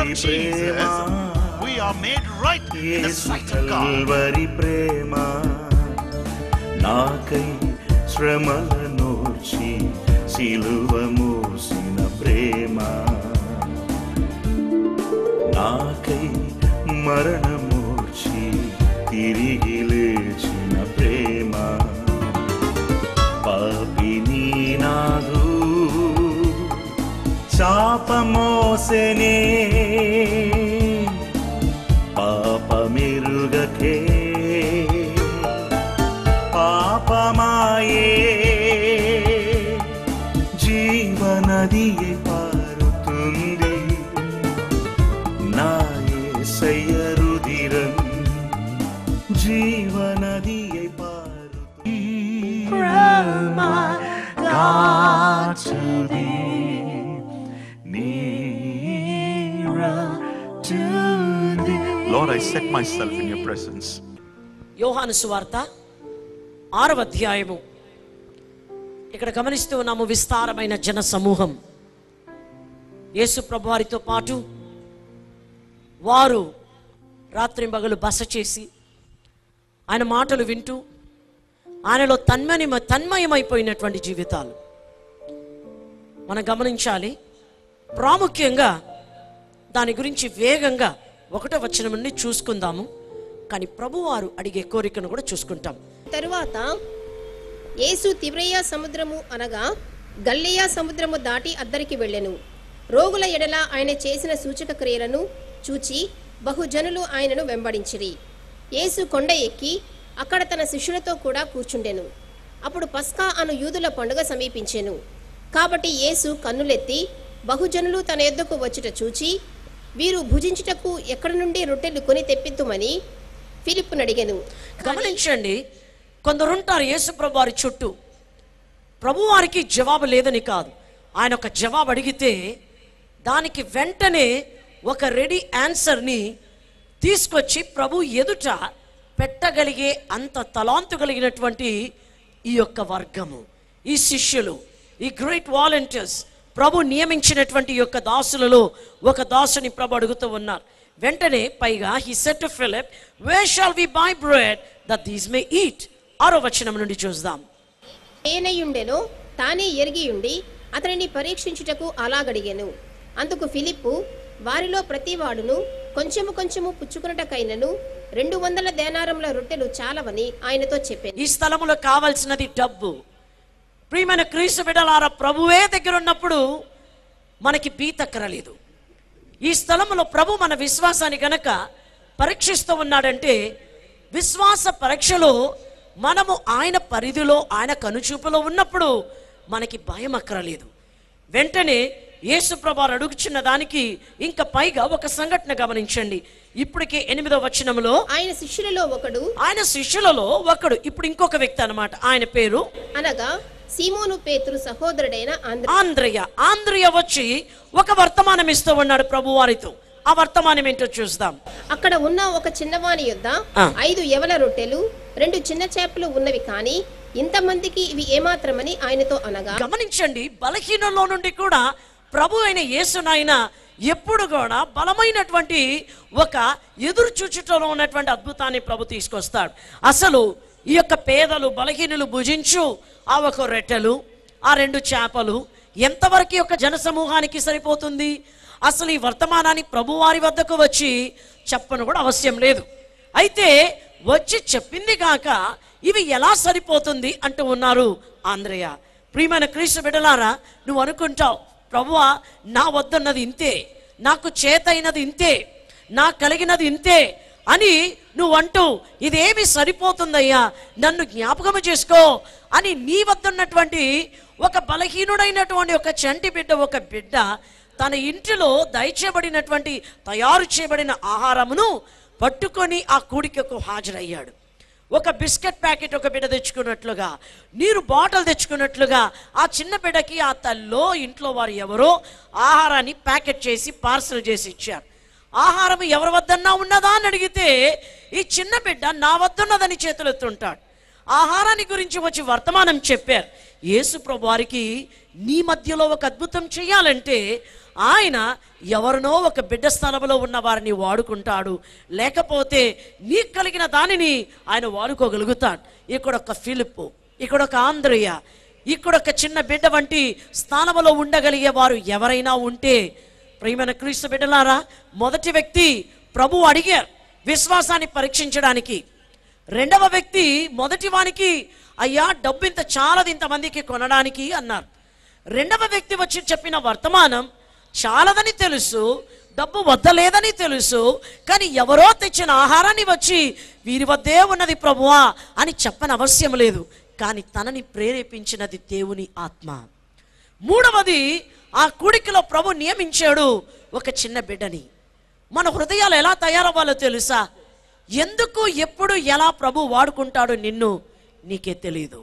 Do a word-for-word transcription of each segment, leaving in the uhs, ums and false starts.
of Jesus, we are made right in the sight of God. Calvary prema nakai శ్రమలనోర్చి సిలువ మోసిన ప్రేమ నాకై మరణమోర్చి తిరిగి లేచిన ప్రేమ పాపిని నాదు చాపమోసెనే పాపమెరుగకే పాపమాయే జీవనదియే పారుతుంది నా యేసయ్య రుధిరం జీవనదియే పారుతుంది. From my God to thee, nearer to thee. Lord, I set myself in your presence. యోహాను సువార్త ఆరవ అధ్యాయము. ఇక్కడ గమనిస్తూ ఉన్నాము విస్తారమైన జన సమూహం యేసు ప్రభు వారితో పాటు వారు రాత్రింబగలు బస చేసి ఆయన మాటలు వింటూ ఆయనలో తన్మయ తన్మయమైపోయినటువంటి జీవితాలు మనం గమనించాలి. ప్రాముఖ్యంగా దాని గురించి వేగంగా ఒకటో వచనం నుండి చూసుకుందాము, కానీ ప్రభువారు అడిగే కోరికను కూడా చూసుకుంటాం. తరువాత యేసు తిబ్రియా సముద్రము అనగా గల్లియా సముద్రము దాటి అద్దరికి వెళ్ళెను. రోగుల ఎడల ఆయన చేసిన సూచక క్రియలను చూచి బహుజనులు ఆయనను వెంబడించిరి. యేసు కొండ ఎక్కి అక్కడ తన శిష్యులతో కూడా కూర్చుండెను. అప్పుడు పస్కా అను యూదుల పండుగ సమీపించెను. కాబట్టి యేసు కన్నులెత్తి బహుజనులు తన యొద్దకు వచ్చుట చూచి, వీరు భుజించుటకు ఎక్కడి నుండి రొట్టెలు కొని తెప్పిద్దుమని ఫిలిప్పును అడిగెను. గమనించండి, కొందరుంటారు యేసు ప్రభు వారి చుట్టూ. ప్రభు వారికి జవాబు లేదని కాదు, ఆయన ఒక జవాబు అడిగితే దానికి వెంటనే ఒక రెడీ ఆన్సర్ని తీసుకొచ్చి ప్రభు ఎదుట పెట్టగలిగే అంత తలాంతు కలిగినటువంటి ఈ యొక్క వర్గము, ఈ శిష్యులు, ఈ గ్రేట్ వాలంటీర్స్, ప్రభు నియమించినటువంటి ఈ యొక్క దాసులలో ఒక దాసుని ప్రభు అడుగుతూ ఉన్నారు. వెంటనే పైగా he said to Philip, where shall we buy bread that these may eat? ఆరో వచనం నుండి చూద్దాం. ఏనయుండెనో తానే ఎరిగియుండి అతనిని పరీక్షించుటకు అలాగడిగెను. అందుకు ఫిలిప్పు, వారిలో ప్రతివాడును కొంచెము కొంచెము పుచ్చుకున్నటకైనను రెండు వందల దేనారముల రొట్టెలు చాలవని ఆయనతో చెప్పాను. ఈ స్థలములో కావాల్సినది డబ్బు. ప్రియమైన క్రీస్తు బిడ్డలారా, ప్రభువే దగ్గర ఉన్నప్పుడు మనకి బీతక్కరలేదు. ఈ స్థలంలో ప్రభు మన విశ్వాసాన్ని గనక పరీక్షిస్తూ ఉన్నాడంటే, విశ్వాస పరీక్షలో మనము ఆయన పరిధిలో, ఆయన కనుచూపులో ఉన్నప్పుడు మనకి భయం అక్కరలేదు. వెంటనే యేసు ప్రభు అడుగుచున్న దానికి ఇంకా పైగా ఒక సంఘటన గమనించండి. ఇప్పటికే ఎనిమిదో వచనంలో ఆయన శిష్యులలో ఒకడు ఆయన శిష్యులలో ఒకడు ఇప్పుడు ఇంకొక వ్యక్తి అన్నమాట. ఆయన పేరు అనగా సీమోను పేతురు సహోదరుడైన ఆంద్రయ. ఆంద్రయ వచ్చి ఒక వర్తమానం ఇస్తూ ఉన్నాడు ప్రభు వారితో. ఆ వర్తమానం ఏంటో చూద్దాం. అక్కడ ఉన్న ఒక చిన్నవాని యొద్ద ఐదు యవల రొట్టెలు రెండు చిన్న చేపలు ఉన్నవి, కానీ ఇంతమందికి ఇవి ఏమాత్రమని ఆయనతో అనగా. గమనించండి, బలహీనలో నుండి కూడా ప్రభు అయిన యేసునాయన ఎప్పుడు కూడా బలమైనటువంటి ఒక ఎదురు చూచుటలో ఉన్నటువంటి అద్భుతాన్ని ప్రభు తీసుకొస్తాడు. అసలు ఈ యొక్క పేదలు బలహీనులు భుజించు ఆ ఒక రొట్టెలు, ఆ రెండు చేపలు ఎంతవరకు యొక్క జన సమూహానికి సరిపోతుంది? అసలు ఈ వర్తమానాన్ని ప్రభు వారి వద్దకు వచ్చి చెప్పను కూడా అవసరం లేదు. అయితే వచ్చి చెప్పింది కాక ఇవి ఎలా సరిపోతుంది అంటూ ఉన్నారు ఆంద్రయ. ప్రియమైన క్రీస్తు బిడ్డలారా, నువ్వు అనుకుంటావు, ప్రభువా నా వద్దన్నది ఇంతే, నాకు చేతైనది ఇంతే, నా కలిగినది ఇంతే అని నువ్వు అంటూ ఇదేమి సరిపోతుందయ్యా, నన్ను జ్ఞాపకము చేసుకో అని నీ వద్దన్నటువంటి ఒక బలహీనుడైనటువంటి ఒక చంటి బిడ్డ, ఒక బిడ్డ తన ఇంటిలో దయచేయబడినటువంటి తయారు చేయబడిన ఆహారమును పట్టుకొని ఆ కూడికకు హాజరయ్యాడు. ఒక బిస్కెట్ ప్యాకెట్ ఒక బిడ్డ తెచ్చుకున్నట్లుగా, నీరు బాటిల్ తెచ్చుకున్నట్లుగా ఆ చిన్న బిడ్డకి ఆ తల్లో ఇంట్లో వారు ఎవరో ఆహారాన్ని ప్యాకెట్ చేసి పార్సల్ చేసి ఇచ్చారు. ఆహారం ఎవరి వద్దన్నా ఉన్నదా అని అడిగితే ఈ చిన్న బిడ్డ నా వద్దున్నదని చేతులు ఎత్తుంటాడు. ఆహారాన్ని గురించి వచ్చి వర్తమానం చెప్పారు. యేసు ప్రభు వారికి నీ మధ్యలో ఒక అద్భుతం చేయాలంటే ఆయన ఎవరినో ఒక బిడ్డ స్థలంలో ఉన్న వారిని వాడుకుంటాడు, లేకపోతే నీకు కలిగిన దానిని ఆయన వాడుకోగలుగుతాడు. ఇక్కడ ఒక ఫిలిప్పు, ఇక్కడ ఒక ఆంద్రయ, ఇక్కడ ఒక చిన్న బిడ్డ వంటి స్థానంలో ఉండగలిగే వారు ఎవరైనా ఉంటే, ప్రియమైన క్రీస్తు బిడ్డలారా, మొదటి వ్యక్తి ప్రభు అడిగారు విశ్వాసాన్ని పరీక్షించడానికి. రెండవ వ్యక్తి మొదటి వానికి అయ్యా డబ్బు ఇంత చాలది ఇంతమందికి కొనడానికి అన్నారు. రెండవ వ్యక్తి వచ్చి చెప్పిన వర్తమానం చాలదని తెలుసు, డబ్బు వద్దలేదని తెలుసు, కానీ ఎవరో తెచ్చిన ఆహారాన్ని వచ్చి వీరి వద్దే ఉన్నది ప్రభువా అని చెప్పని అవశ్యం లేదు, కానీ తనని ప్రేరేపించినది దేవుని ఆత్మ. మూడవది, ఆ కూడికలో ప్రభు నియమించాడు ఒక చిన్న బిడ్డని. మన హృదయాలు ఎలా తయారవ్వాలో తెలుసా? ఎందుకు ఎప్పుడు ఎలా ప్రభు వాడుకుంటాడో నిన్ను నీకే తెలియదు.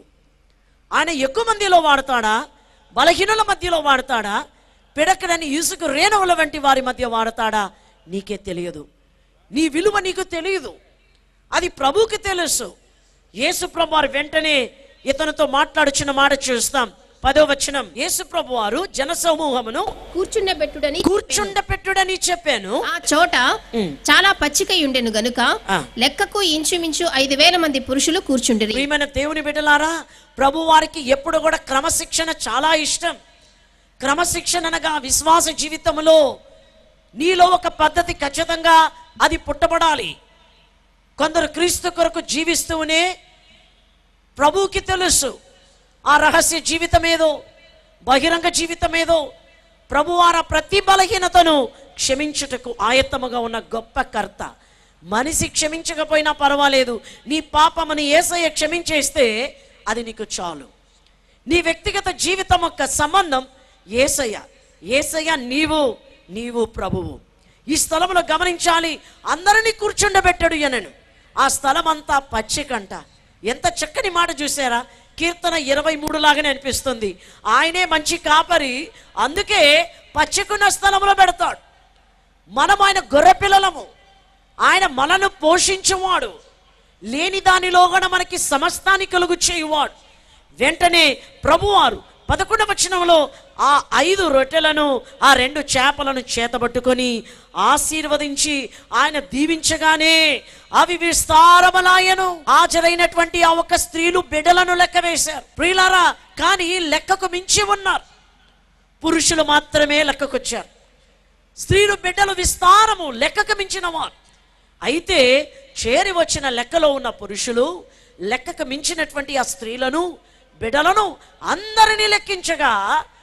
ఆయన ఎక్కువ మందిలో వాడతాడా, బలహీనుల మధ్యలో వాడతాడా, పిడకడని ఇసుకు రేణువుల వంటి వారి మధ్య వాడతాడా నీకే తెలియదు. నీ విలువ నీకు తెలియదు, అది ప్రభువుకి తెలుసు. యేసు ప్రభు వారు వెంటనే ఇతనితో మాట్లాడుచున్న మాట చూస్తాం. పదో వచనం, యేసు ప్రభు వారు జన సమూహమును కూర్చుండబెట్టుడని కూర్చుండపెట్టుడని చెప్పాను. ఆ చోట చాలా పచ్చికై ఉండెను గనుక లెక్కకు ఇంచుమించు ఐదు వేల మంది పురుషులు కూర్చుండిరి. ప్రియమైన దేవుని బిడ్డలారా, ప్రభు వారికి ఎప్పుడు కూడా క్రమశిక్షణ చాలా ఇష్టం. క్రమశిక్షణ అనగా విశ్వాస జీవితంలో నీలో ఒక పద్ధతి ఖచ్చితంగా అది పుట్టబడాలి. కొందరు క్రీస్తు కొరకు జీవిస్తూనే ప్రభువుకి తెలుసు ఆ రహస్య జీవితం ఏదో, బహిరంగ జీవితం ఏదో. ప్రభువార ప్రతి బలహీనతను క్షమించుటకు ఆయత్తముగా ఉన్న గొప్ప కర్త. మనిషి క్షమించకపోయినా పర్వాలేదు, నీ పాపముని యేసయ్య క్షమించేస్తే అది నీకు చాలు. నీ వ్యక్తిగత జీవితం యొక్క సంబంధం యేసయ్య, యేసయ్య నీవు, నీవు ప్రభువు. ఈ స్థలంలో గమనించాలి, అందరినీ కూర్చుండబెట్టాడు అనను. ఆ స్థలం అంతా పచ్చికంట. ఎంత చక్కని మాట చూసారా? కీర్తన ఇరవై మూడు లాగానే అనిపిస్తుంది. ఆయనే మంచి కాపరి, అందుకే పచ్చికున్న స్థలంలో పెడతాడు. మనం ఆయన గొర్రె పిల్లలము, ఆయన మనను పోషించువాడు, లేని దానిలో కూడా మనకి సమస్తాన్ని కలుగు చేయువాడు. వెంటనే ప్రభువారు పదకొండవ వచనంలో ఆ ఐదు రొట్టెలను ఆ రెండు చేపలను చేతబట్టుకొని ఆశీర్వదించి ఆయన దీవించగానే అవి విస్తారములాయెను. హాజరైనటువంటి ఆ ఒక్క స్త్రీలు బిడ్డలను లెక్క వేశారు ప్రియులారా, కానీ లెక్కకు మించి ఉన్నారు. పురుషులు మాత్రమే లెక్కకొచ్చారు. స్త్రీలు బిడ్డలు విస్తారము, లెక్కకు మించిన వారు. అయితే చేరి వచ్చిన లెక్కలో ఉన్న పురుషులు లెక్కకు మించినటువంటి ఆ స్త్రీలను బిడ్డలను అందరినీ లెక్కించగా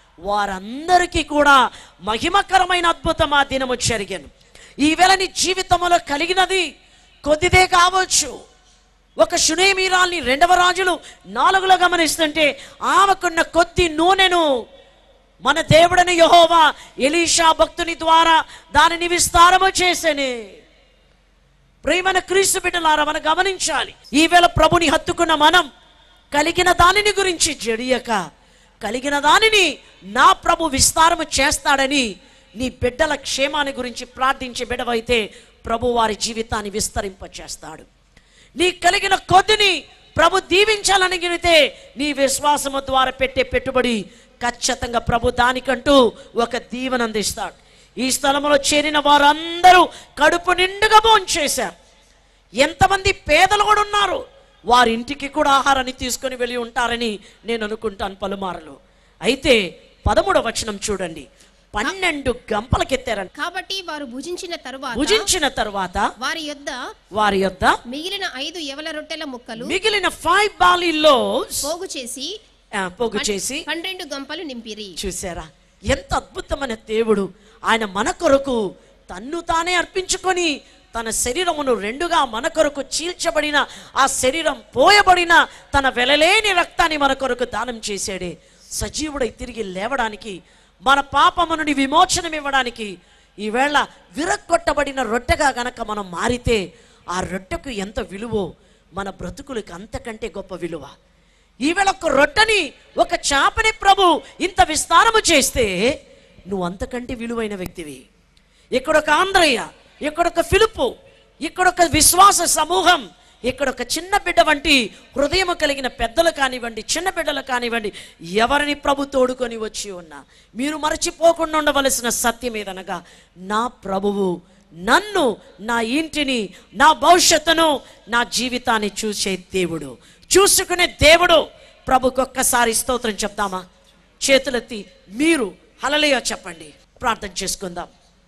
వారందరికీ కూడా మహిమకరమైన అద్భుతం ఆ దినము జరిగాను. ఈవేళ నీ జీవితంలో కలిగినది కొద్దిదే కావచ్చు. ఒక షునేమీరాల్ని రెండవ రాజులు నాలుగులో గమనిస్తుంటే ఆమెకున్న కొద్ది నూనెను మన దేవుడని యెహోవా ఎలీషా భక్తుని ద్వారా దానిని విస్తారము చేసెనే. ప్రియమైన క్రీస్తు బిడ్డలారా, మనం గమనించాలి, ఈవేళ ప్రభుని హత్తుకున్న మనం కలిగిన దానిని గురించి జడియక, కలిగిన దానిని నా ప్రభు విస్తారము చేస్తాడని నీ బిడ్డల క్షేమాన్ని గురించి ప్రార్థించే బిడ్డవైతే ప్రభు వారి జీవితాన్ని విస్తరింపచేస్తాడు. నీ కలిగిన కొద్దిని ప్రభు దీవించాలని గిరితే నీ విశ్వాసము ద్వారా పెట్టే పెట్టుబడి ఖచ్చితంగా ప్రభు దానికంటూ ఒక దీవెన అందిస్తాడు. ఈ స్థలంలో చేరిన వారందరూ కడుపు నిండుగా భోంచేశారు. ఎంతమంది పేదలు కూడా ఉన్నారు, వారింటికి కూడా ఆహారాన్ని తీసుకొని వెళ్ళి ఉంటారని నేను అనుకుంటాను పలుమార్లు. అయితే పదమూడవ వచనం చూడండి, పన్నెండు గంపలకెత్తారంట. కాబట్టి వారు భుజించిన తరువాత భుజించిన తరువాత వారి యొద్ద వారి యొద్ద మిగిలిన ఐదు యవల రొట్టెల ముక్కలు మిగిలిన ఫైవ్ బాలీలో పోగు చేసి పోగు చేసి పన్నెండు గంపలు నింపిరి. చూసారా ఎంత అద్భుతమైన దేవుడు! ఆయన మన కొరకు తన్ను తానే అర్పించుకొని తన శరీరమును రెండుగా మన కొరకు చీల్చబడిన ఆ శరీరం పోయబడిన తన వెలలేని రక్తాన్ని మన కొరకు దానం చేశాడే. సజీవుడై తిరిగి లేవడానికి, మన పాపము నుండి విమోచనం ఇవ్వడానికి ఈవేళ విరగొట్టబడిన రొట్టెగా గనక మనం మారితే ఆ రొట్టెకు ఎంత విలువో మన బ్రతుకులకు అంతకంటే గొప్ప విలువ. ఈవేళ ఒక రొట్టెని, ఒక చేపని ప్రభు ఇంత విస్తారము చేస్తే నువ్వు అంతకంటే విలువైన వ్యక్తివి. ఇక్కడొక ఆంధ్రయ్య, ఇక్కడొక ఫిలిప్పు, ఇక్కడొక విశ్వాస సమూహం ఇక్కడ ఒక చిన్న బిడ్డ వంటి హృదయం కలిగిన పెద్దలు కానివ్వండి, చిన్న బిడ్డలు కానివ్వండి, ఎవరిని ప్రభు తోడుకొని వచ్చి ఉన్నా మీరు మరచిపోకుండా ఉండవలసిన సత్యం ఏదనగా, నా ప్రభువు నన్ను, నా ఇంటిని, నా భవిష్యత్తును, నా జీవితాన్ని చూసే దేవుడు, చూసుకునే దేవుడు. ప్రభుకు ఒక్కసారి స్తోత్రం చెప్తామా? చేతులెత్తి మీరు హల్లెలూయా చెప్పండి. ప్రార్థన చేసుకుందాం.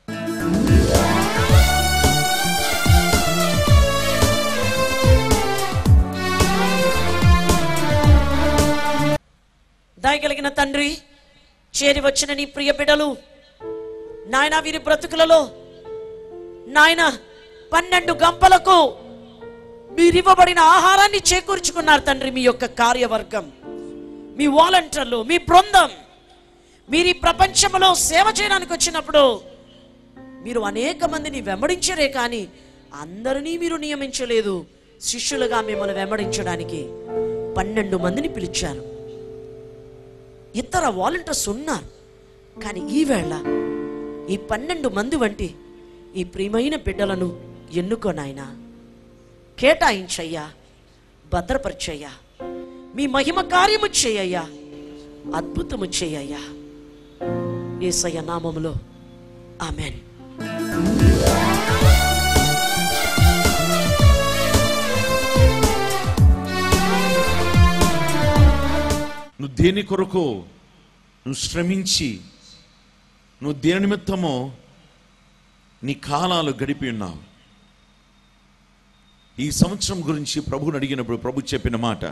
దయగలిగిన తండ్రి, చేరి వచ్చిన నీ ప్రియ బిడ్డలు నాయన, వీరి బ్రతుకులలో నాయన పన్నెండు గంపలకు మీరివ్వబడిన ఆహారాన్ని చేకూర్చుకున్నారు తండ్రి. మీ యొక్క కార్యవర్గం, మీ వాలంటీర్లు, మీ బృందం, మీరు ఈ ప్రపంచంలో సేవ చేయడానికి వచ్చినప్పుడు మీరు అనేక మందిని వెంబడించరే కానీ అందరినీ మీరు నియమించలేదు. శిష్యులుగా మిమ్మల్ని వెంబడించడానికి పన్నెండు మందిని పిలిచారు. ఇతర వాలంటీర్స్ ఉన్నారు, కానీ ఈవేళ ఈ పన్నెండు మంది వంటి ఈ ప్రియమైన బిడ్డలను ఎన్నుకోనాయనా, కేటాయించయ్యా, భద్రపరిచయ్యా, మీ మహిమ కార్యము చేయయ్యా, అద్భుతము చేయయ్యా, యేసయ్య నామములో ఆమేన్. నువ్వు దేని కొరకు నువ్వు శ్రమించి నువ్వు దేని నిమిత్తమో నీ కాలాలు గడిపి ఉన్నావు. ఈ సంవత్సరం గురించి ప్రభువుని అడిగినప్పుడు ప్రభు చెప్పిన మాట,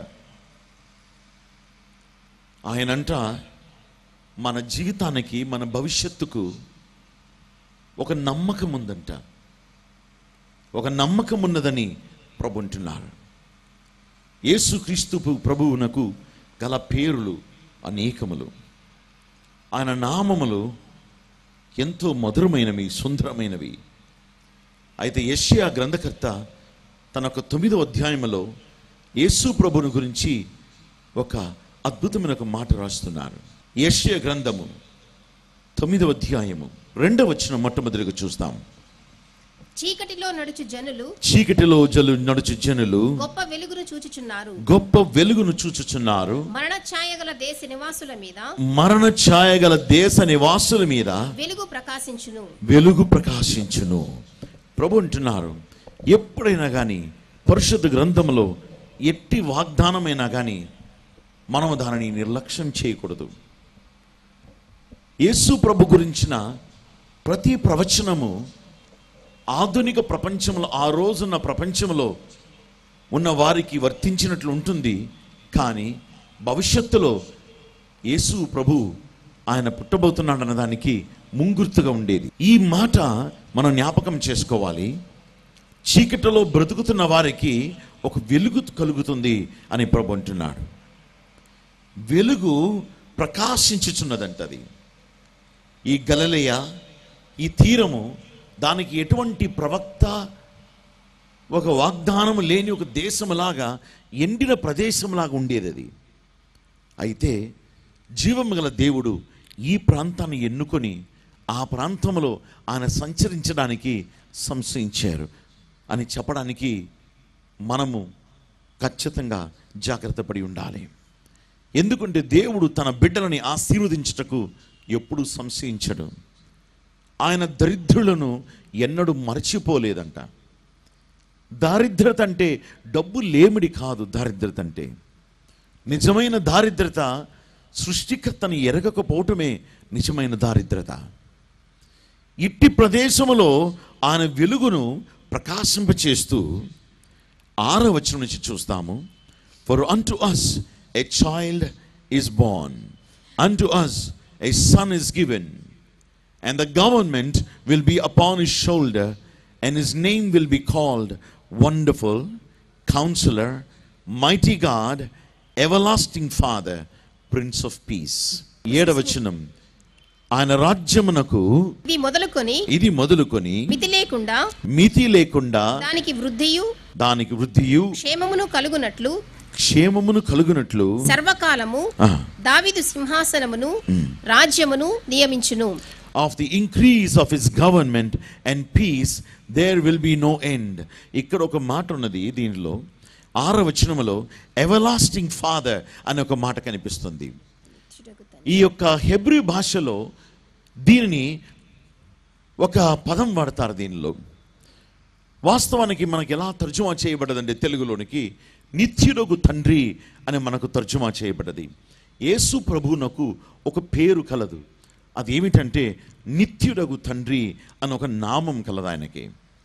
ఆయనంట మన జీవితానికి, మన భవిష్యత్తుకు ఒక నమ్మకం ఉందంట. ఒక నమ్మకం ఉన్నదని ప్రభు అంటున్నారు. యేసుక్రీస్తు ప్రభువునకు గల పేర్లు అనేకములు. ఆయన నామములు ఎంతో మధురమైనవి, సుందరమైనవి. అయితే యెషయా గ్రంథకర్త తన యొక్క తొమ్మిదో అధ్యాయంలో యేసు ప్రభుని గురించి ఒక అద్భుతమైన ఒక మాట రాస్తున్నారు. యెషయా గ్రంథము తొమ్మిదవ అధ్యాయము రెండవ వచనం మొట్టమొదటిగా చూస్తాం. చీకటిలో నడుచు జనులు చీకటిలో జలు నడుచు జనులు గొప్ప వెలుగును చూచుచున్నారు గొప్ప వెలుగును చూచుచున్నారు మరణ ఛాయ గల దేశ నివాసుల మీద మరణ ఛాయ గల దేశ నివాసుల మీద వెలుగు ప్రకాశించును వెలుగు ప్రకాశించును. ప్రభు అంటున్నారు, ఎప్పుడైనా కానీ పరిశుద్ధ గ్రంథంలో ఎట్టి వాగ్దానమైనా కానీ మనం దానిని నిర్లక్ష్యం చేయకూడదు. యేసు ప్రభు గురించిన ప్రతి ప్రవచనము ఆధునిక ప్రపంచంలో, ఆ రోజున్న ప్రపంచంలో ఉన్న వారికి వర్తించినట్లు ఉంటుంది. కానీ భవిష్యత్తులో యేసు ప్రభు ఆయన పుట్టబోతున్నాడు అన్నదానికి ముంగుర్తుగా ఉండేది. ఈ మాట మనం జ్ఞాపకం చేసుకోవాలి. చీకటిలో బ్రతుకుతున్న వారికి ఒక వెలుగు కలుగుతుంది అని ప్రభు అంటున్నాడు. వెలుగు ప్రకాశించుచున్నదంటది. ఈ గలిలయ, ఈ తీరము, దానికి ఎటువంటి ప్రవక్త, ఒక వాగ్దానము లేని ఒక దేశంలాగా, ఎండిన ప్రదేశంలాగా ఉండేది అది. అయితే జీవము గల దేవుడు ఈ ప్రాంతాన్ని ఎన్నుకొని ఆ ప్రాంతంలో ఆయన సంచరించడానికి సంశయించారు అని చెప్పడానికి మనము ఖచ్చితంగా జాగ్రత్త పడి ఉండాలి. ఎందుకంటే దేవుడు తన బిడ్డలని ఆశీర్వదించుటకు ఎప్పుడూ సంశయించడు. ఆయన దరిద్రులను ఎన్నడూ మరచిపోలేదంట. దారిద్రత అంటే డబ్బు లేమిడి కాదు. దారిద్రత అంటే, నిజమైన దారిద్రత సృష్టికర్తని ఎరగకపోవటమే నిజమైన దారిద్రత. ఇట్టి ప్రదేశములో ఆయన వెలుగును ప్రకాశింపచేస్తూ ఆరవ వచనం నుంచి చూస్తాము. For unto us a child is born, unto us a son is given, and the government will be upon his shoulder, and his name will be called Wonderful, Counselor, Mighty God, Everlasting Father, Prince of Peace. ఏడవ వచనం, ఆయన రాజ్యమునకు ఇది మొదలుకొని ఇది మొదలుకొని మితి లేకుండా మితి లేకుండా దానికి వృద్ధియు దానికి వృద్ధియు క్షేమమును కలుగునట్లు క్షేమమును కలుగునట్లు సర్వకాలము దావీదు సింహాసనమును రాజ్యమును నియమించును. Of the increase of his government and peace there will be no end. ఇక్కడ ఒక మాట ఉన్నది, దీనిలో ఆరో వచనములో ఎవలాస్టింగ్ ఫాదర్ అనే ఒక మాట కనిపిస్తుంది. ఈ యొక్క హెబ్రీ భాషలో దీనిని ఒక పదం వాడతారు. దీనిలో వాస్తవానికి మనకి ఎలా తర్జుమా చేయబడ్డదంటే తెలుగులోనికి నిత్యుడగు తండ్రి అని మనకు తర్జుమా చేయబడ్డది. యేసు ప్రభువునకు ఒక పేరు కలదు, అది ఏమిటంటే నిత్యుడగు తండ్రి అని ఒక నామం కలదు ఆయనకి.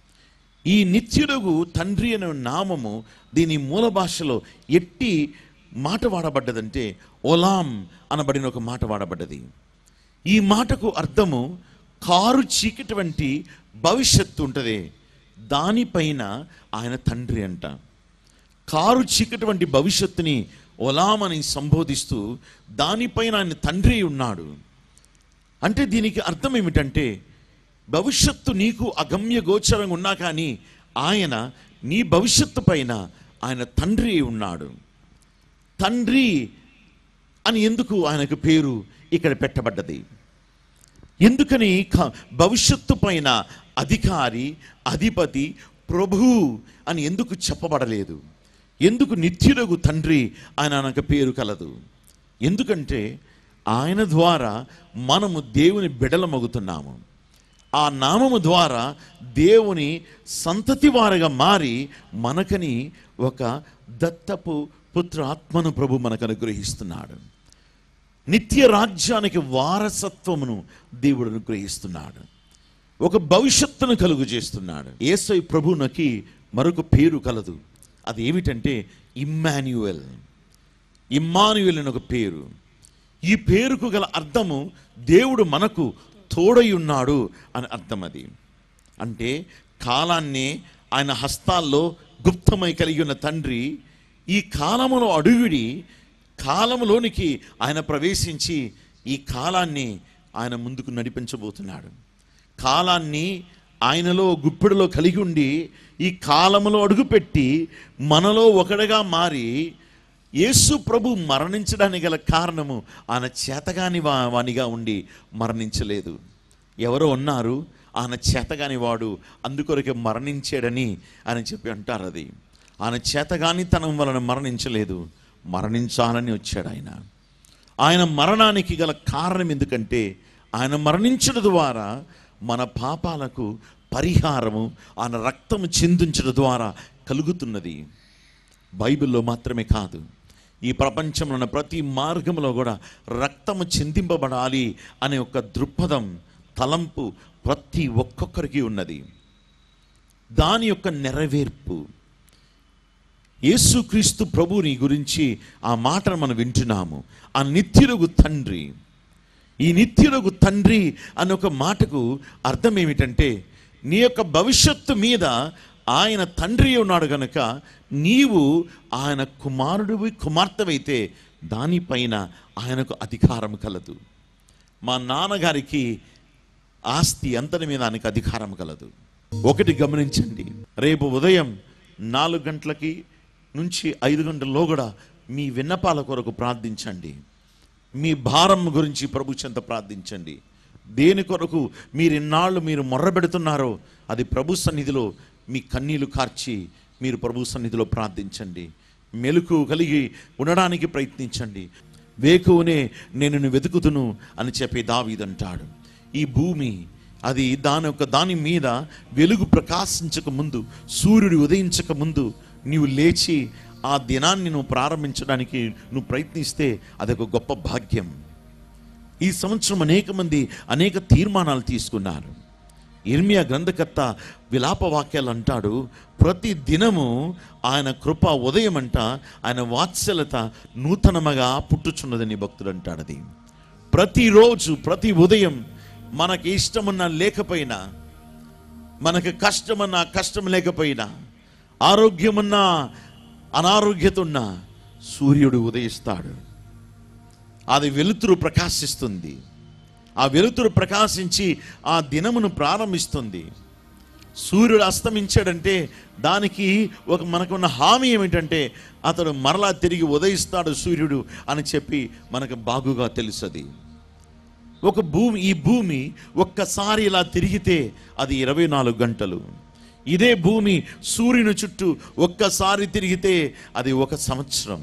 ఈ నిత్యుడగు తండ్రి అనే నామము దీని మూల భాషలో ఎట్టి మాట వాడబడ్డదంటే ఓలాం అనబడిన ఒక మాట వాడబడ్డది. ఈ మాటకు అర్థము కారు చీకటి వంటి భవిష్యత్తు ఉంటుంది, దానిపైన ఆయన తండ్రి అంట. కారు చీకటి వంటి భవిష్యత్తుని ఓలాం అని సంబోధిస్తూ దానిపైన ఆయన తండ్రి ఉన్నాడు. అంటే దీనికి అర్థం ఏమిటంటే భవిష్యత్తు నీకు అగమ్య గోచరంగా ఉన్నా కానీ ఆయన నీ భవిష్యత్తు పైన ఆయన తండ్రి ఉన్నాడు. తండ్రి అని ఎందుకు ఆయనకు పేరు ఇక్కడ పెట్టబడ్డది? ఎందుకని భవిష్యత్తు పైన అధికారి, అధిపతి, ప్రభు అని ఎందుకు చెప్పబడలేదు? ఎందుకు నిత్యుడగు తండ్రి ఆయన ఆయనకు పేరు కలదు? ఎందుకంటే ఆయన ద్వారా మనము దేవుని బిడలమగుతున్నాము. ఆ నామము ద్వారా దేవుని సంతతి వారిగా మారి మనకని ఒక దత్తపు పుత్ర ఆత్మను ప్రభు మనకు అనుగ్రహిస్తున్నాడు. నిత్య రాజ్యానికి వారసత్వమును దేవుడు అనుగ్రహిస్తున్నాడు. ఒక భవిష్యత్తును కలుగు చేస్తున్నాడు. యేసయ్య ప్రభువునకి మరొక పేరు కలదు, అది ఏమిటంటే ఇమ్మాన్యుయల్. ఇమ్మాన్యుయల్ అని ఒక పేరు. ఈ పేరుకు గల అర్థము దేవుడు మనకు తోడై ఉన్నాడు అని అర్థం. అది అంటే కాలాన్ని ఆయన హస్తాల్లో గుప్తమై కలిగి ఉన్న తండ్రి ఈ కాలములో అడుగుడి కాలములోనికి ఆయన ప్రవేశించి ఈ కాలాన్ని ఆయన ముందుకు నడిపించబోతున్నాడు. కాలాన్ని ఆయనలో గుప్పెడులో కలిగి ఉండి ఈ కాలములో అడుగుపెట్టి మనలో ఒకడుగా మారి యేసు ప్రభు మరణించడానికి గల కారణము ఆయన చేతగాని వా వానిగా ఉండి మరణించలేదు. ఎవరో ఉన్నారు ఆయన చేతగాని వాడు అందుకొరకే మరణించాడని అని చెప్పి అంటారు. అది ఆయన చేతగానితనం వలన మరణించలేదు, మరణించాలని వచ్చాడు ఆయన. ఆయన మరణానికి గల కారణం ఎందుకంటే ఆయన మరణించడం ద్వారా మన పాపాలకు పరిహారము ఆయన రక్తము చిందించడం ద్వారా కలుగుతున్నది. బైబిల్లో మాత్రమే కాదు, ఈ ప్రపంచంలో ఉన్న ప్రతి మార్గంలో కూడా రక్తము చిందింపబడాలి అనే ఒక దృక్పథం, తలంపు ప్రతి ఒక్కొక్కరికి ఉన్నది. దాని యొక్క నెరవేర్పు యేసుక్రీస్తు ప్రభుని గురించి ఆ మాటను మనం వింటున్నాము. ఆ నిత్యుడగు తండ్రి, ఈ నిత్యుడగు తండ్రి అనే ఒక మాటకు అర్థం ఏమిటంటే నీ యొక్క భవిష్యత్తు మీద ఆయన తండ్రి ఉన్నాడు కనుక నీవు ఆయన కుమారుడివి, కుమార్తెవైతే దానిపైన ఆయనకు అధికారం కలదు. మా నాన్నగారికి ఆస్తి అంతటి మీద ఆయనకు అధికారం కలదు. ఒకటి గమనించండి, రేపు ఉదయం నాలుగు గంటలకి నుంచి ఐదు గంటల్లో కూడా మీ విన్నపాల కొరకు ప్రార్థించండి. మీ భారం గురించి ప్రభు చెంత ప్రార్థించండి. దేని కొరకు మీరు ఇన్నాళ్ళు మీరు మొర్రబెడుతున్నారో అది ప్రభు సన్నిధిలో మీ కన్నీళ్లు కార్చి మీరు ప్రభు సన్నిధిలో ప్రార్థించండి. మెలకు కలిగి ఉండడానికి ప్రయత్నించండి. వేకువనే నేను వెతుకుతును అని చెప్పి దావీదంటాడు. ఈ భూమి అది దాని యొక్క దాని మీద వెలుగు ప్రకాశించక ముందు, సూర్యుడు ఉదయించక ముందు నీవు లేచి ఆ దినాన్ని నువ్వు ప్రారంభించడానికి నువ్వు ప్రయత్నిస్తే అదొక గొప్ప భాగ్యం. ఈ సంవత్సరం అనేక మంది అనేక తీర్మానాలు తీసుకున్నారు. ఇర్మియా గ్రంథకర్త విలాప వాక్యాలు అంటాడు, ప్రతి దినము ఆయన కృప ఉదయం అంట ఆయన వాత్సల్యత నూతనముగా పుట్టుచున్నదని భక్తుడు అంటాడు. అది ప్రతిరోజు ప్రతి ఉదయం మనకి ఇష్టమన్నా లేకపోయినా, మనకు కష్టమన్నా కష్టం లేకపోయినా, ఆరోగ్యమన్నా అనారోగ్యత ఉన్నా సూర్యుడు ఉదయిస్తాడు. అది వెలుతురు ప్రకాశిస్తుంది. ఆ వెలుతురు ప్రకాశించి ఆ దినమును ప్రారంభిస్తుంది. సూర్యుడు అస్తమించాడంటే దానికి ఒక మనకున్న హామీ ఏమిటంటే అతడు మరలా తిరిగి ఉదయిస్తాడు సూర్యుడు అని చెప్పి మనకు బాగుగా తెలుసది. ఒక భూమి ఈ భూమి ఒక్కసారి ఇలా తిరిగితే అది ఇరవై నాలుగు గంటలు. ఇదే భూమి సూర్యుని చుట్టూ ఒక్కసారి తిరిగితే అది ఒక సంవత్సరం.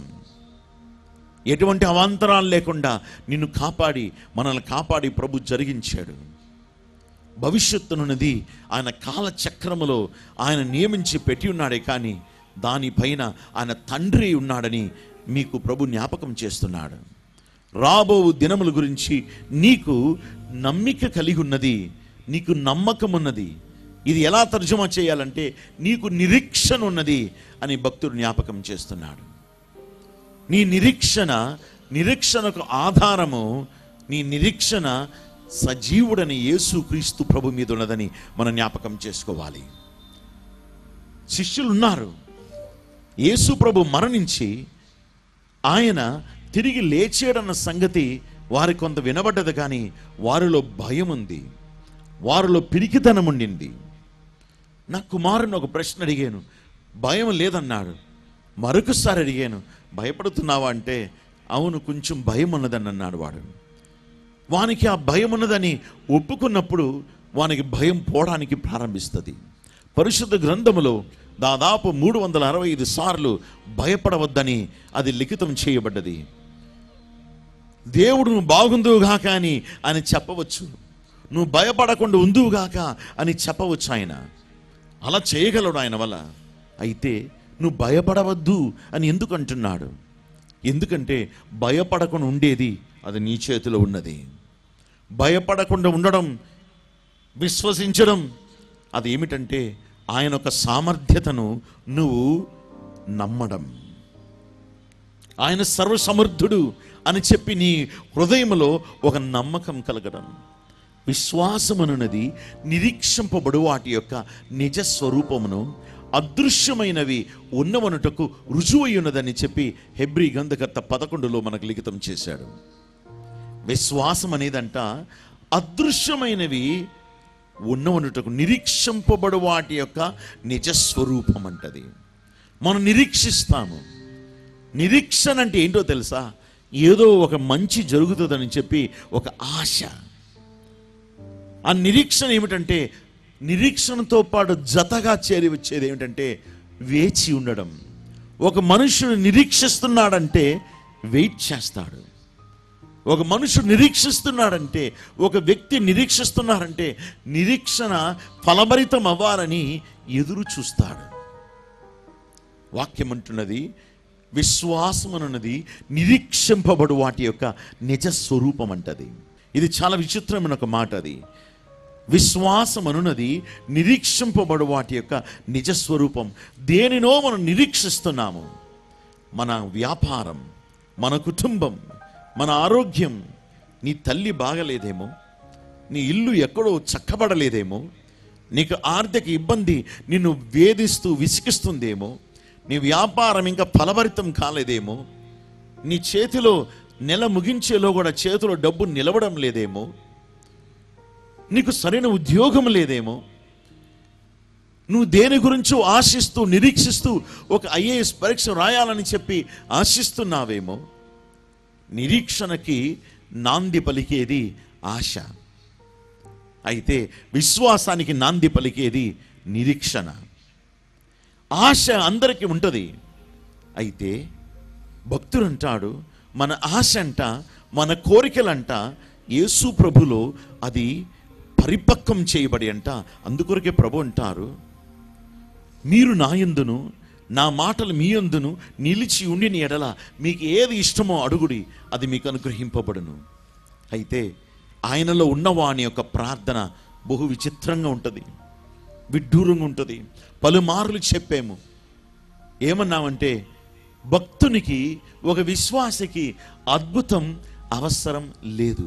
ఎటువంటి అవాంతరాలు లేకుండా నిన్ను కాపాడి మనల్ని కాపాడి ప్రభు జరిగించాడు. భవిష్యత్తునున్నది ఆయన కాల చక్రములో ఆయన నియమించి పెట్టి ఉన్నాడే, కానీ దానిపైన ఆయన తండ్రి ఉన్నాడని మీకు ప్రభు జ్ఞాపకం చేస్తున్నాడు. రాబో దినముల గురించి నీకు నమ్మిక కలిగి ఉన్నది, నీకు నమ్మకం ఉన్నది. ఇది ఎలా తర్జుమా చేయాలంటే నీకు నిరీక్షణ ఉన్నది అని భక్తుడు జ్ఞాపకం చేస్తున్నాడు. నీ నిరీక్షణ, నిరీక్షణకు ఆధారము నీ నిరీక్షణ సజీవుడని యేసుక్రీస్తు ప్రభు మీద ఉన్నదని మనం జ్ఞాపకం చేసుకోవాలి. శిష్యులు ఉన్నారు, యేసు ప్రభు మరణించి ఆయన తిరిగి లేచాడన్న సంగతి వారి కొంత వినబడ్డది, కానీ వారిలో భయం ఉంది, వారిలో పిరికితనం ఉండింది. నా కుమారుని ఒక ప్రశ్న అడిగాను, భయం లేదన్నాడు. మరొకసారి అడిగాను, భయపడుతున్నావా అంటే అవును కొంచెం భయం ఉన్నదని అన్నాడు. వాడు వానికి ఆ భయం ఉన్నదని ఒప్పుకున్నప్పుడు వానికి భయం పోవడానికి ప్రారంభిస్తుంది. పరిశుద్ధ గ్రంథములో దాదాపు మూడు వందల అరవై ఐదు సార్లు భయపడవద్దని అది లిఖితం చేయబడ్డది. దేవుడు నువ్వు బాగుందువుగాక అని ఆయన చెప్పవచ్చు, నువ్వు భయపడకుండా ఉందువుగాక అని చెప్పవచ్చు. ఆయన అలా చేయగలడు ఆయన వల్ల. అయితే నువ్వు భయపడవద్దు అని ఎందుకు అంటున్నాడు? ఎందుకంటే భయపడకుండా ఉండేది అది నీ చేతిలో ఉన్నది. భయపడకుండా ఉండడం, విశ్వసించడం అది ఏమిటంటే ఆయన ఒక సామర్థ్యతను నువ్వు నమ్మడం. ఆయన సర్వసమర్థుడు అని చెప్పి నీ హృదయంలో ఒక నమ్మకం కలగడం. విశ్వాసమనున్నది నిరీక్షింపబడు వాటి యొక్క నిజ స్వరూపమును అదృశ్యమైనవి ఉన్నవనుటకు రుజువై ఉన్నదని చెప్పి హెబ్రీ గ్రంథకర్త పదకొండులో మనకు లిఖితం చేశాడు. విశ్వాసం అనేదంట అదృశ్యమైనవి ఉన్నవనుటకు, నిరీక్షింపబడు వాటి యొక్క నిజస్వరూపం అంటది. మనం నిరీక్షిస్తాము. నిరీక్షణ అంటే ఏంటో తెలుసా? ఏదో ఒక మంచి జరుగుతుందని చెప్పి ఒక ఆశ. ఆ నిరీక్షణ ఏమిటంటే, నిరీక్షణతో పాటు జతగా చేరి వచ్చేది ఏమిటంటే వేచి ఉండడం. ఒక మనుషుడు నిరీక్షిస్తున్నాడంటే వెయిట్ చేస్తాడు. ఒక మనుషుడు నిరీక్షిస్తున్నాడంటే, ఒక వ్యక్తి నిరీక్షిస్తున్నారంటే నిరీక్షణ ఫలభరితం అవ్వాలని ఎదురు చూస్తాడు. వాక్యం అంటున్నది విశ్వాసం అన్నది నిరీక్షింపబడు వాటి యొక్క నిజ స్వరూపం అంటది. ఇది చాలా విచిత్రమైన ఒక మాట. అది విశ్వాసం అనున్నది నిరీక్షింపబడు వాటి యొక్క నిజస్వరూపం. దేనినో మనం నిరీక్షిస్తున్నాము. మన వ్యాపారం, మన కుటుంబం, మన ఆరోగ్యం. నీ తల్లి బాగలేదేమో, నీ ఇల్లు ఎక్కడో చక్కబడలేదేమో, నీకు ఆర్థిక ఇబ్బంది నిన్ను వేధిస్తూ విసిగిస్తుందేమో, నీ వ్యాపారం ఇంకా ఫలభరితం కాలేదేమో, నీ చేతిలో నెల ముగించేలో కూడా చేతిలో డబ్బు నిలవడం లేదేమో, నీకు సరైన ఉద్యోగం లేదేమో, నువ్వు దేని గురించో ఆశిస్తూ నిరీక్షిస్తూ ఒక ఐఏఎస్ పరీక్ష రాయాలని చెప్పి ఆశిస్తున్నావేమో. నిరీక్షణకి నాంది పలికేది ఆశ. అయితే విశ్వాసానికి నాంది పలికేది నిరీక్షణ. ఆశ అందరికీ ఉంటుంది. అయితే భక్తుడు అంటాడు, మన ఆశ అంట, మన కోరికలంట యేసు ప్రభులో అది పరిపక్వం చేయబడి అంట. అందుకొరకే ప్రభు అంటారు, మీరు నా యందును నా మాటలు మీ యందును నిలిచి ఉండిన ఎడల మీకు ఏది ఇష్టమో అడుగుడి, అది మీకు అనుగ్రహింపబడును. అయితే ఆయనలో ఉన్నవాని యొక్క ప్రార్థన బహు విచిత్రంగా ఉంటుంది, విడ్డూరంగా ఉంటుంది. పలుమార్లు చెప్పాము. ఏమన్నామంటే, భక్తునికి, ఒక విశ్వాసికి అద్భుతం అవసరం లేదు.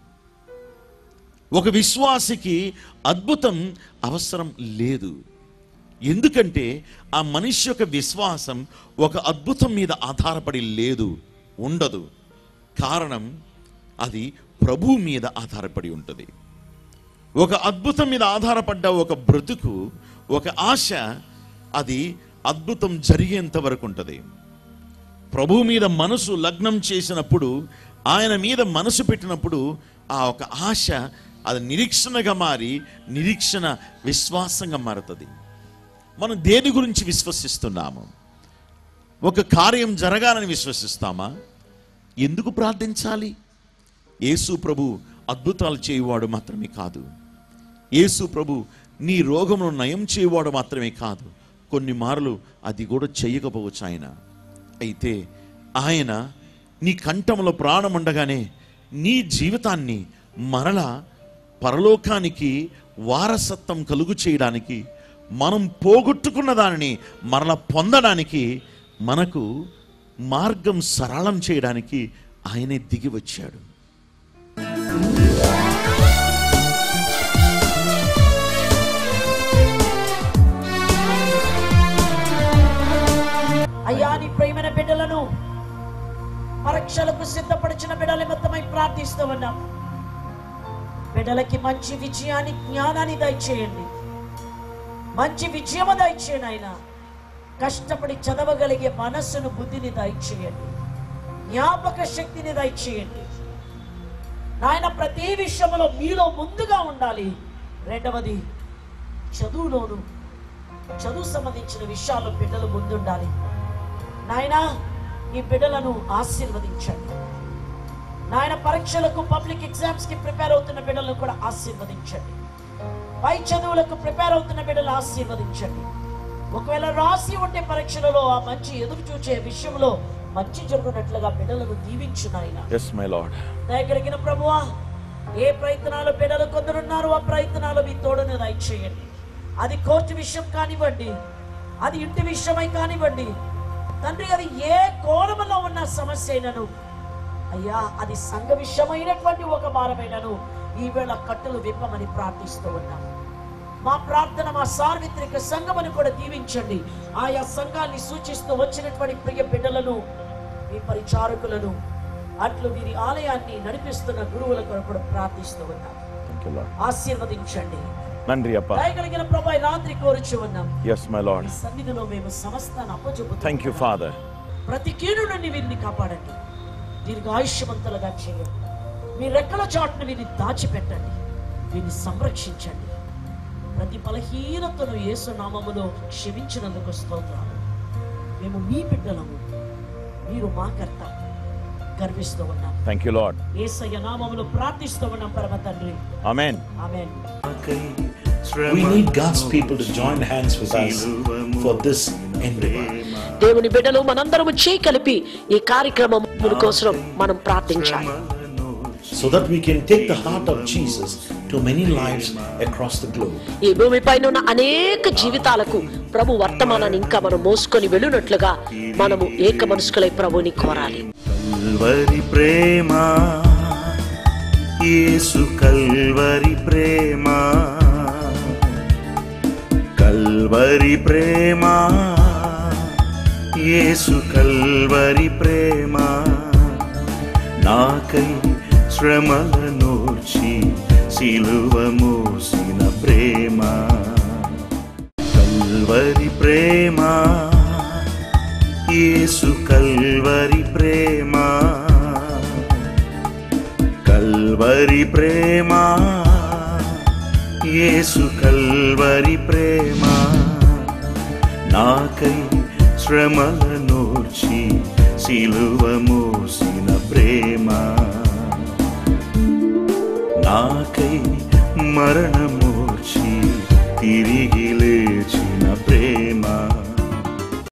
ఒక విశ్వాసికి అద్భుతం అవసరం లేదు. ఎందుకంటే ఆ మనిషి యొక్క విశ్వాసం ఒక అద్భుతం మీద ఆధారపడి లేదు, ఉండదు. కారణం అది ప్రభువు మీద ఆధారపడి ఉంటుంది. ఒక అద్భుతం మీద ఆధారపడ్డ ఒక బ్రతుకు, ఒక ఆశ, అది అద్భుతం జరిగేంత వరకు ఉంటుంది. ప్రభువు మీద మనసు లగ్నం చేసినప్పుడు, ఆయన మీద మనసు పెట్టినప్పుడు ఆ ఒక ఆశ అది నిరీక్షణగా మారి నిరీక్షణ విశ్వాసంగా మారుతుంది. మనం దేని గురించి విశ్వసిస్తున్నాము? ఒక కార్యం జరగాలని విశ్వసిస్తామా? ఎందుకు ప్రార్థించాలి? యేసు ప్రభు అద్భుతాలు చేయువాడు మాత్రమే కాదు, యేసు ప్రభు నీ రోగమును నయం చేయువాడు మాత్రమే కాదు, కొన్ని మార్లు అది కూడా చేయకపోవచ్చు ఆయన. అయితే ఆయన నీ కంఠంలో ప్రాణం ఉండగానే నీ జీవితాన్ని మరలా పరలోకానికి వారసత్వం కలుగు చేయడానికి, మనం పోగొట్టుకున్న దానిని మరలా పొందడానికి, మనకు మార్గం సరళం చేయడానికి ఆయనే దిగి వచ్చాడు. అయ్యా, నీ ప్రియమైన బిడ్డలను పరీక్షలకు సిద్ధపడిచిన బిడ్డల నిమిత్తమై ప్రార్థిస్తూ ఉన్నాం. బిడ్డలకి మంచి విజయాన్ని, జ్ఞానాన్ని దయచేయండి, మంచి విజయము దయచేయండి. ఆయన కష్టపడి చదవగలిగే మనస్సును, బుద్ధిని దయచేయండి, జ్ఞాపక శక్తిని దయచేయండి. నాయన ప్రతి విషయంలో మీలో ముందుగా ఉండాలి. రెండవది, చదువులోను చదువు సంబంధించిన విషయాల్లో బిడ్డలు ముందుండాలి. నాయన ఈ బిడ్డలను ఆశీర్వదించండి. నాయన పరీక్షలకు, పబ్లిక్ ఎగ్జామ్స్ కి ప్రిపేర్ అవుతున్న బిడ్డలను కూడా ఆశీర్వదించండి. పై చదువులకు ప్రిపేర్ అవుతున్న బిడ్డలు ఆశీర్వదించండి. ఒకవేళ రాసి ఉంటే పరీక్షలలో ఆ మంచి ఎదురు చూచే విషయంలో మంచి జరుగునట్లుగా బిడ్డలను దీవించు నాయన. yes my lord. దయగలిగిన ప్రభువా, ఏ ప్రయత్నాలు బిడ్డలు కొందరున్నారు, ఆ ప్రయత్నాలు మీ తోడును దయచేయండి. అది కోర్టు విషయం కానివ్వండి, అది ఇంటి విషయమై కానివ్వండి తండ్రి, అది ఏ కోణంలో ఉన్న సమస్య అయినను అయ్యా, అది సంఘ విషయమైనటువంటి ఒక భారమైనను ఈవేళ కట్టులు విప్పమని ప్రార్థిస్తూ ఉన్నాం. మా ప్రార్థన మా సార్వత్రిక సంఘమును కూడా దీవించండి. ఆయా సంఘాన్ని సూచిస్తూ వచ్చినటువంటి ప్రియ బిడ్డలను, మీ పరిచారకులను, అట్లు వీరి ఆలయాన్ని నడిపిస్తున్న గురువుల కొరకు కూడా ప్రార్థిస్తూ ఉన్నాం. ఆశీర్వదించండి. దయగలిగిన ప్రభు, రాత్రి కోరుచు ఉన్నాం. yes my lord. సన్నిధిలో మేము సమస్తాన్ని అప్పచెబుతున్నాం. thank you father. ప్రతి కీడు నుండి వీరిని కాపాడండి, దీర్ఘాయుష్యవంతులుగా చేయండి. మీ రెక్కల చాటును వీరిని దాచిపెట్టండి, వీరిని సంరక్షించండి. ప్రతి బలహీనతను యేసు నామములో క్షమించినందుకు స్తోత్రాలు. మేము మీ బిడ్డలము, మీరు మా కర్త. గర్విస్తూ ఉన్నాం. Thank you lord. యేసయ్య నామములో ప్రార్థిస్తూ ఉన్నాం పరమ తండ్రి. ఆమేన్. ఆమేన్. We need God's people to join hands with us for this endeavor. దేవుని బిడ్డలు మనందరము చేయి కలిపి ఈ కార్యక్రమం కోసం మనం ప్రార్థించాలి. So that we can take the heart of Jesus to many lives across the globe. ఈ భూమిపైన ఉన్న అనేక జీవితాలకు ప్రభు వర్తమానాన్ని ఇంకా మనం మోసుకొని వెళ్ళునట్లుగా మనము ఏక మనసుకులై ప్రభుని కోరాలి. కల్వరి ప్రేమ, యేసు కల్వరి ప్రేమ, కల్వరి ప్రేమ, యేసు కల్వరి ప్రేమ, నాకై శ్రమలనోర్చి సిలువ మోసిన ప్రేమ. కల్వరి ప్రేమ, యేసు కల్వరి ప్రేమ, కల్వరి ప్రేమ, యేసు కల్వరి ప్రేమ, నాకై శ్రమలనోర్చి సిలువ మోసిన ప్రేమ, నాకై మరణమోర్చి తిరిగి